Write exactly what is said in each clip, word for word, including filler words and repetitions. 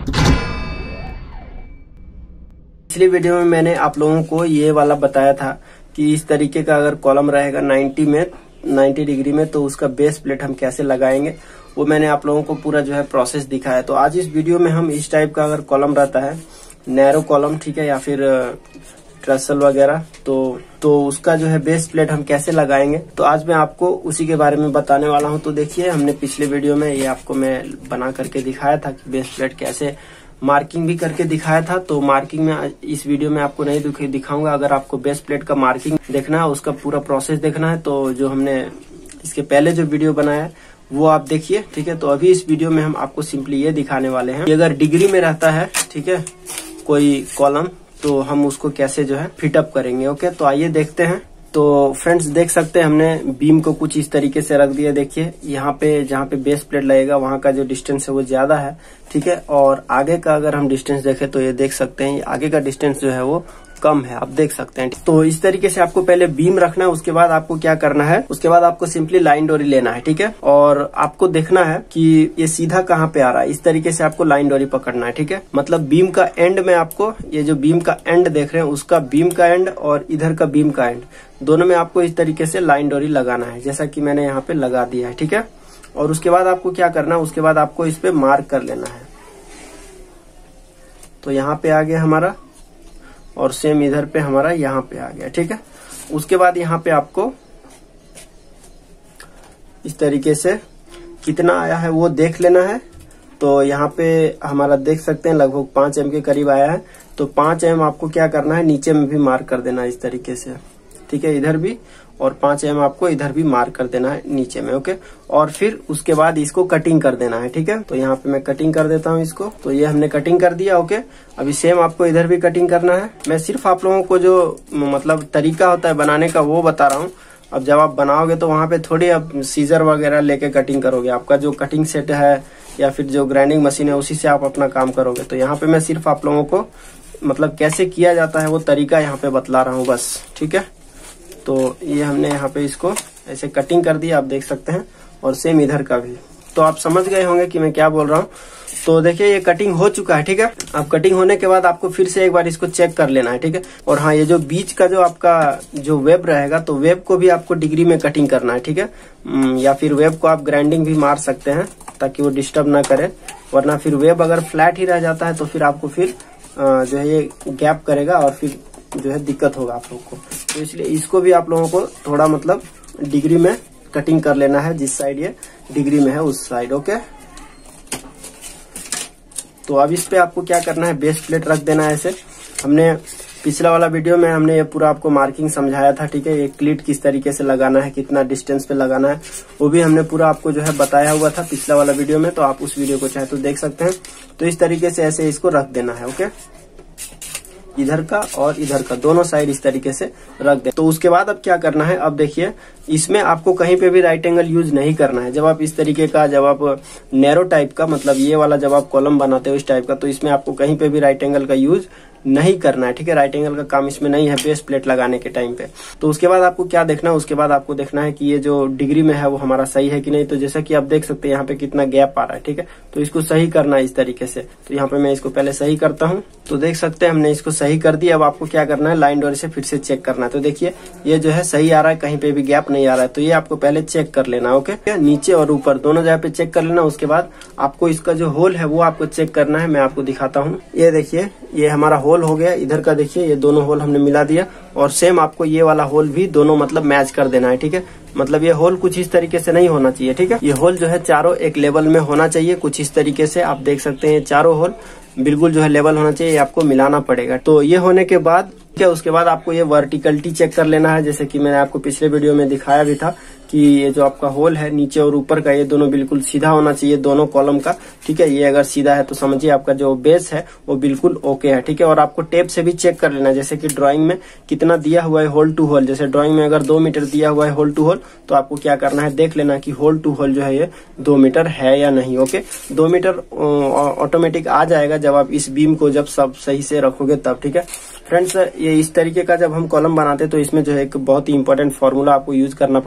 पिछली वीडियो में मैंने आप लोगों को ये वाला बताया था कि इस तरीके का अगर कॉलम रहेगा नब्बे में नब्बे डिग्री में तो उसका बेस प्लेट हम कैसे लगाएंगे, वो मैंने आप लोगों को पूरा जो है प्रोसेस दिखाया। तो आज इस वीडियो में हम इस टाइप का अगर कॉलम रहता है, नैरो कॉलम, ठीक है, या फिर ट्रसल वगैरह, तो तो उसका जो है बेस प्लेट हम कैसे लगाएंगे, तो आज मैं आपको उसी के बारे में बताने वाला हूं। तो देखिए, हमने पिछले वीडियो में ये आपको मैं बना करके दिखाया था कि बेस प्लेट कैसे, मार्किंग भी करके दिखाया था। तो मार्किंग में इस वीडियो में आपको नहीं दिखाऊंगा। अगर आपको बेस प्लेट का मार्किंग देखना है, उसका पूरा प्रोसेस देखना है, तो जो हमने इसके पहले जो वीडियो बनाया है वो आप देखिए, ठीक है। तो अभी इस वीडियो में हम आपको सिंपली ये दिखाने वाले हैं कि अगर डिग्री में रहता है, ठीक है, कोई कॉलम, तो हम उसको कैसे जो है फिटअप करेंगे। ओके, तो आइए देखते हैं। तो फ्रेंड्स देख सकते हैं, हमने बीम को कुछ इस तरीके से रख दिया। देखिए, यहाँ पे जहाँ पे बेस प्लेट लगेगा वहां का जो डिस्टेंस है वो ज्यादा है, ठीक है, और आगे का अगर हम डिस्टेंस देखें तो ये देख सकते हैं आगे का डिस्टेंस जो है वो कम है, आप देख सकते हैं। तो इस तरीके से आपको पहले बीम रखना है। उसके बाद आपको क्या करना है, उसके बाद आपको सिंपली लाइन डोरी लेना है, ठीक है, और आपको देखना है कि ये सीधा कहाँ पे आ रहा है। इस तरीके से आपको लाइन डोरी पकड़ना है, ठीक है। मतलब बीम का एंड में आपको, ये जो बीम का एंड देख रहे हैं, उसका बीम का एंड और इधर का बीम का एंड, दोनों में आपको इस तरीके से लाइन डोरी लगाना है, जैसा कि मैंने यहाँ पे लगा दिया है, ठीक है। और उसके बाद आपको क्या करना है, उसके बाद आपको इस पे मार्क कर लेना है। तो यहाँ पे आ गया हमारा, और सेम इधर पे हमारा यहाँ पे आ गया, ठीक है। उसके बाद यहाँ पे आपको इस तरीके से कितना आया है वो देख लेना है। तो यहाँ पे हमारा देख सकते हैं लगभग पांच एम के करीब आया है। तो पांच एम आपको क्या करना है, नीचे में भी मार्क कर देना है इस तरीके से, ठीक है, इधर भी, और पांच एम आपको इधर भी मार्क कर देना है नीचे में। ओके, और फिर उसके बाद इसको कटिंग कर देना है, ठीक है। तो यहाँ पे मैं कटिंग कर देता हूँ इसको। तो ये हमने कटिंग कर दिया। ओके, अभी सेम आपको इधर भी कटिंग करना है। मैं सिर्फ आप लोगों को जो मतलब तरीका होता है बनाने का वो बता रहा हूँ। अब जब आप बनाओगे तो वहां पे थोड़ी आप सीजर वगैरह लेके कटिंग करोगे। आपका जो कटिंग सेट है या फिर जो ग्राइंडिंग मशीन है उसी से आप अपना काम करोगे। तो यहाँ पे मैं सिर्फ आप लोगों को मतलब कैसे किया जाता है वो तरीका यहाँ पे बतला रहा हूँ बस, ठीक है। तो ये हमने यहाँ पे इसको ऐसे कटिंग कर दिया, आप देख सकते हैं, और सेम इधर का भी। तो आप समझ गए होंगे कि मैं क्या बोल रहा हूँ। तो देखिए, ये कटिंग हो चुका है, ठीक है। अब कटिंग होने के बाद आपको फिर से एक बार इसको चेक कर लेना है, ठीक है। और हाँ, ये जो बीच का जो आपका जो वेब रहेगा, तो वेब को भी आपको डिग्री में कटिंग करना है, ठीक है। या फिर वेब को आप ग्राइंडिंग भी मार सकते हैं ताकि वो डिस्टर्ब ना करे, वरना फिर वेब अगर फ्लैट ही रह जाता है तो फिर आपको फिर जो है ये गैप करेगा और फिर जो है दिक्कत होगा आप लोगों को। तो इसलिए इसको भी आप लोगों को थोड़ा मतलब डिग्री में कटिंग कर लेना है, जिस साइड ये डिग्री में है उस साइड। ओके, तो अब इस पे आपको क्या करना है, बेस प्लेट रख देना है ऐसे। हमने पिछला वाला वीडियो में हमने ये पूरा आपको मार्किंग समझाया था, ठीक है। ये क्लीट किस तरीके से लगाना है, कितना डिस्टेंस पे लगाना है, वो भी हमने पूरा आपको जो है बताया हुआ था पिछला वाला वीडियो में। तो आप उस वीडियो को चाहे तो देख सकते हैं। तो इस तरीके से ऐसे इसको रख देना है। ओके, इधर का और इधर का दोनों साइड इस तरीके से रख दे। तो उसके बाद अब क्या करना है, अब देखिए, इसमें आपको कहीं पे भी राइट एंगल यूज नहीं करना है। जब आप इस तरीके का, जब आप नैरो टाइप का, मतलब ये वाला जब आप कॉलम बनाते हो इस टाइप का, तो इसमें आपको कहीं पे भी राइट एंगल का यूज नहीं करना है, ठीक है। राइट एंगल का काम इसमें नहीं है बेस प्लेट लगाने के टाइम पे। तो उसके बाद आपको क्या देखना है, उसके बाद आपको देखना है कि ये जो डिग्री में है वो हमारा सही है कि नहीं। तो जैसा कि आप देख सकते हैं यहाँ पे कितना गैप आ रहा है, ठीक है। तो इसको सही करना है इस तरीके से। तो यहाँ पे मैं इसको पहले सही करता हूँ। तो देख सकते हैं हमने इसको सही कर दिया। अब आपको क्या करना है, लाइन डोरी से फिर से चेक करना है। तो देखिए, ये जो है सही आ रहा है, कहीं पे भी गैप नहीं आ रहा है। तो ये आपको पहले चेक कर लेना। ओके, नीचे और ऊपर दोनों जगह पे चेक कर लेना। उसके बाद आपको इसका जो होल है वो आपको चेक करना है। मैं आपको दिखाता हूँ। ये देखिए, ये हमारा होल हो गया। इधर का देखिए, ये दोनों होल हमने मिला दिया, और सेम आपको ये वाला होल भी दोनों मतलब मैच कर देना है, ठीक है। मतलब ये होल कुछ इस तरीके से नहीं होना चाहिए, ठीक है। ये होल जो है चारों एक लेवल में होना चाहिए, कुछ इस तरीके से। आप देख सकते हैं चारों होल बिल्कुल जो है लेवल होना चाहिए, आपको मिलाना पड़ेगा। तो ये होने के बाद क्या, उसके बाद आपको ये वर्टिकलिटी चेक कर लेना है, जैसे कि मैंने आपको पिछले वीडियो में दिखाया भी था कि ये जो आपका होल है नीचे और ऊपर का, ये दोनों बिल्कुल सीधा होना चाहिए, दोनों कॉलम का, ठीक है। ये अगर सीधा है तो समझिए आपका जो बेस है वो बिल्कुल ओके है, ठीक है। और आपको टेप से भी चेक कर लेना, जैसे कि ड्राइंग में कितना दिया हुआ है होल टू होल। जैसे ड्राइंग में अगर दो मीटर दिया हुआ है होल टू होल, तो आपको क्या करना है, देख लेना कि होल टू होल जो है ये दो मीटर है या नहीं। ओके, दो मीटर ऑटोमेटिक आ जाएगा जब आप इस बीम को जब सब सही से रखोगे तब, ठीक है। फ्रेंड्स, ये इस तरीके का जब हम कॉलम बनाते हैं तो इसमें जो है एक बहुत ही इंपॉर्टेंट फॉर्मूला आपको यूज करना पड़ता है,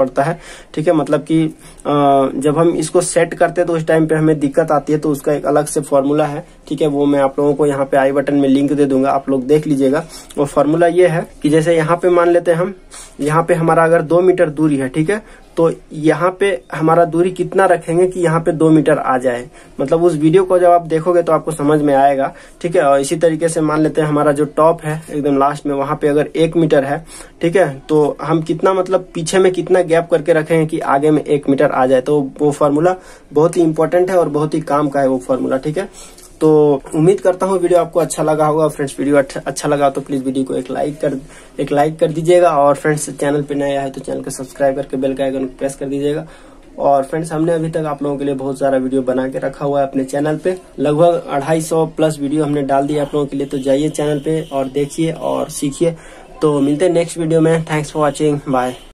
ठीक है। मतलब कि जब हम इसको सेट करते हैं तो उस टाइम पे हमें दिक्कत आती है, तो उसका एक अलग से फॉर्मूला है, ठीक है। वो मैं आप लोगों को यहाँ पे आई बटन में लिंक दे दूंगा, आप लोग देख लीजिएगा। वो फॉर्मूला ये है कि जैसे यहाँ पे मान लेते हैं हम, यहाँ पे हमारा अगर दो मीटर दूरी है, ठीक है, तो यहाँ पे हमारा दूरी कितना रखेंगे कि यहाँ पे दो मीटर आ जाए। मतलब उस वीडियो को जब आप देखोगे तो आपको समझ में आएगा, ठीक है। और इसी तरीके से मान लेते हैं हमारा जो टॉप है एकदम लास्ट में, वहां पे अगर एक मीटर है, ठीक है, तो हम कितना मतलब पीछे में कितना गैप करके रखेंगे कि आगे में एक मीटर आ जाए। तो वो फॉर्मूला बहुत ही इंपॉर्टेंट है और बहुत ही काम का है वो फॉर्मूला, ठीक है। तो उम्मीद करता हूँ वीडियो आपको अच्छा लगा होगा। फ्रेंड्स वीडियो अच्छा लगा तो प्लीज वीडियो को एक लाइक कर एक लाइक कर दीजिएगा। और फ्रेंड्स चैनल पे नया है तो चैनल को सब्सक्राइब करके बेल का आइकन प्रेस कर दीजिएगा। और फ्रेंड्स हमने अभी तक आप लोगों के लिए बहुत सारा वीडियो बना के रखा हुआ है अपने चैनल पे, लगभग अढ़ाई सौ प्लस वीडियो हमने डाल दिया आप लोगों के लिए। तो जाइए चैनल पे और देखिए और सीखिए। तो मिलते हैं नेक्स्ट वीडियो में। Thanks for watching, bye.